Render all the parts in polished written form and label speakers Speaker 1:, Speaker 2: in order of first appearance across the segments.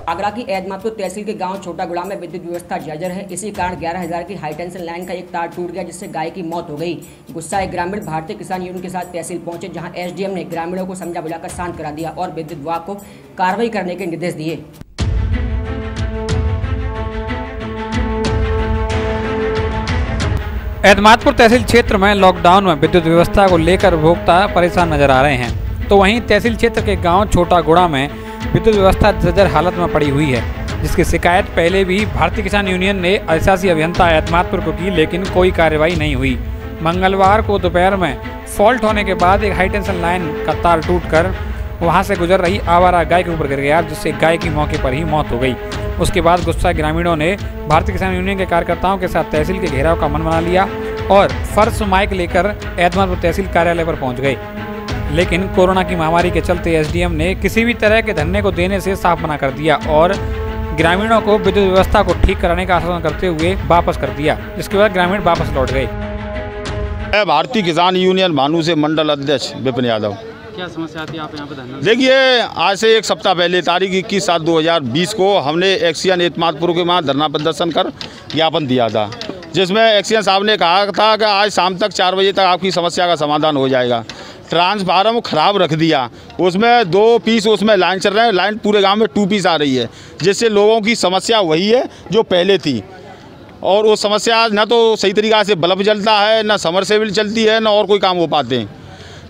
Speaker 1: आगरा की एतमादपुर तहसील के गांव छोटा गुड़ा में विद्युत व्यवस्था जर्जर है। इसी कारण 11,000 की हाई टेंशन लाइन का एक तार टूट गया, जिससे गाय की मौत हो गई। गुस्साए ग्रामीण भारतीय किसान यूनियन के साथ तहसील पहुंचे, जहां एसडीएम ने ग्रामीणों को समझा बुलाकर शांत करा दिया और विद्युत विभाग को कार्रवाई करने के निर्देश दिए।
Speaker 2: एतमादपुर तहसील क्षेत्र में लॉकडाउन में विद्युत व्यवस्था को लेकर उपभोक्ता परेशान नजर आ रहे हैं, तो वहीं तहसील क्षेत्र के गांव छोटा गुड़ा में विद्युत व्यवस्था जर्जर हालत में पड़ी हुई है, जिसकी शिकायत पहले भी भारतीय किसान यूनियन ने अधिशासी अभियंता एतमादपुर को की, लेकिन कोई कार्रवाई नहीं हुई। मंगलवार को दोपहर में फॉल्ट होने के बाद एक हाई टेंशन लाइन का तार टूटकर वहां से गुजर रही आवारा गाय के ऊपर गिर गया, जिससे गाय की मौके पर ही मौत हो गई। उसके बाद गुस्सा ग्रामीणों ने भारतीय किसान यूनियन के कार्यकर्ताओं के साथ तहसील के घेराव का मन बना लिया और फर्श माइक लेकर एतमादपुर तहसील कार्यालय पर पहुंच गए। लेकिन कोरोना की महामारी के चलते एसडीएम ने किसी भी तरह के धरने को देने से साफ मना कर दिया और ग्रामीणों को विद्युत व्यवस्था को ठीक कराने का आश्वासन करते हुए वापस कर दिया, जिसके बाद ग्रामीण वापस लौट गए।
Speaker 3: भारतीय किसान यूनियन भानु से मंडल अध्यक्ष विपिन यादव।
Speaker 2: क्या समस्या आती है आप यहाँ पे धरना?
Speaker 3: देखिए, आज से एक सप्ताह पहले तारीख 21/7/2020 को हमने एक्सीएन एतमादपुर के वहाँ धरना प्रदर्शन कर ज्ञापन दिया था, जिसमें एक्सीएन साहब ने कहा था कि आज शाम तक 4 बजे तक आपकी समस्या का समाधान हो जाएगा। ट्रांसफार्मर खराब रख दिया, उसमें 2 पीस उसमें लाइन चल रहे हैं, लाइन पूरे गांव में 2 पीस आ रही है, जिससे लोगों की समस्या वही है जो पहले थी। और वो समस्या न तो सही तरीक़ा से बल्ब जलता है, न समरसेबल चलती है, न और कोई काम हो पाते हैं।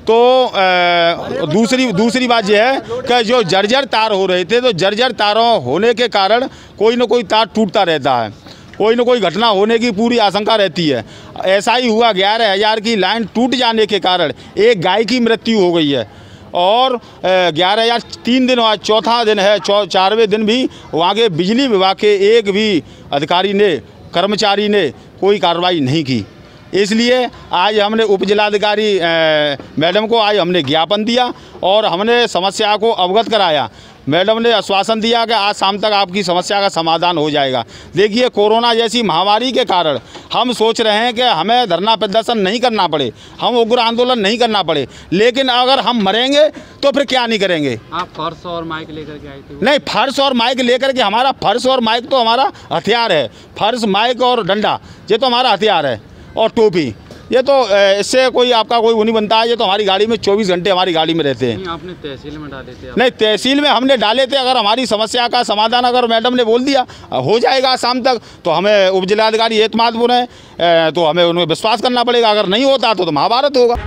Speaker 3: तो दूसरी बात यह है कि जो जर्जर तार हो रहे थे, तो जर्जर तारों होने के कारण कोई न कोई तार टूटता रहता है, कोई न कोई घटना होने की पूरी आशंका रहती है। ऐसा ही हुआ, 11,000 की लाइन टूट जाने के कारण एक गाय की मृत्यु हो गई है और 11,000 3 दिन, आज चौथा दिन है, 4वें दिन भी वहाँ के बिजली विभाग के एक भी अधिकारी ने, कर्मचारी ने कोई कार्रवाई नहीं की। इसलिए आज हमने उप जिलाधिकारी मैडम को आज हमने ज्ञापन दिया और हमने समस्या को अवगत कराया। मैडम ने आश्वासन दिया कि आज शाम तक आपकी समस्या का समाधान हो जाएगा। देखिए, कोरोना जैसी महामारी के कारण हम सोच रहे हैं कि हमें धरना प्रदर्शन नहीं करना पड़े, हम उग्र आंदोलन नहीं करना पड़े, लेकिन अगर हम मरेंगे तो फिर क्या नहीं करेंगे।
Speaker 2: आप फर्श और माइक लेकर के आए थे?
Speaker 3: नहीं, फर्श और माइक लेकर के, हमारा फर्श और माइक तो हमारा हथियार है। फर्श, माइक और डंडा, ये तो हमारा हथियार है, और टोपी, ये तो इससे कोई आपका कोई वो नहीं बनता है। ये तो हमारी गाड़ी में 24 घंटे हमारी गाड़ी में रहते हैं।
Speaker 2: आपने तहसील में डाले थे?
Speaker 3: नहीं, तहसील में हमने डाले थे। अगर हमारी समस्या का समाधान अगर मैडम ने बोल दिया हो जाएगा शाम तक, तो हमें उप जिलाधिकारी एतमादपुर है, तो हमें उन्हें विश्वास करना पड़ेगा। अगर नहीं होता तो महाभारत होगा।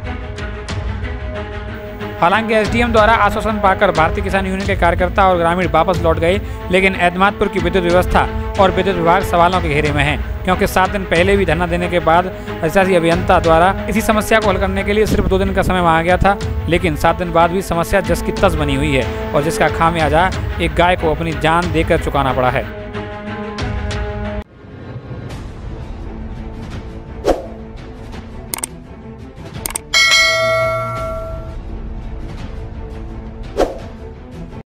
Speaker 2: हालांकि एसडीएम द्वारा आश्वासन पाकर भारतीय किसान यूनियन के कार्यकर्ता और ग्रामीण वापस लौट गए, लेकिन एतमादपुर की विद्युत व्यवस्था और विद्युत विभाग सवालों के घेरे में है, क्योंकि 7 दिन पहले भी धरना देने के बाद अधिशासी अभियंता द्वारा इसी समस्या को हल करने के लिए सिर्फ 2 दिन का समय मांगा गया था, लेकिन 7 दिन बाद भी समस्या जस की तस बनी हुई है और जिसका खामियाजा एक गाय को अपनी जान देकर चुकाना पड़ा है।